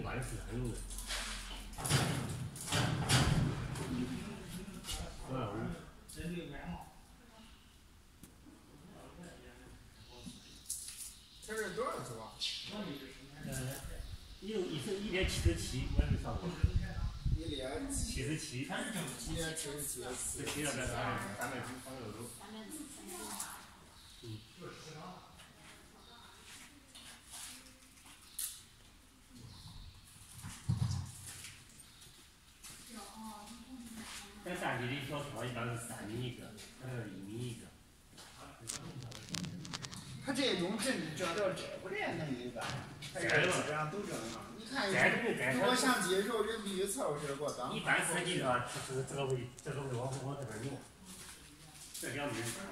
万是这样用的。 这是多少组啊？ 有1.77，我也没算过。1.77。 1.77。 这贴了300多。在当地的小票一般是3米一个，这个1米一个。 他这种这不连能一个，他这基本上都这样。你看，如果像这时候人必须凑合着过当。 一般设计的话，这个会往这边扭，这2米。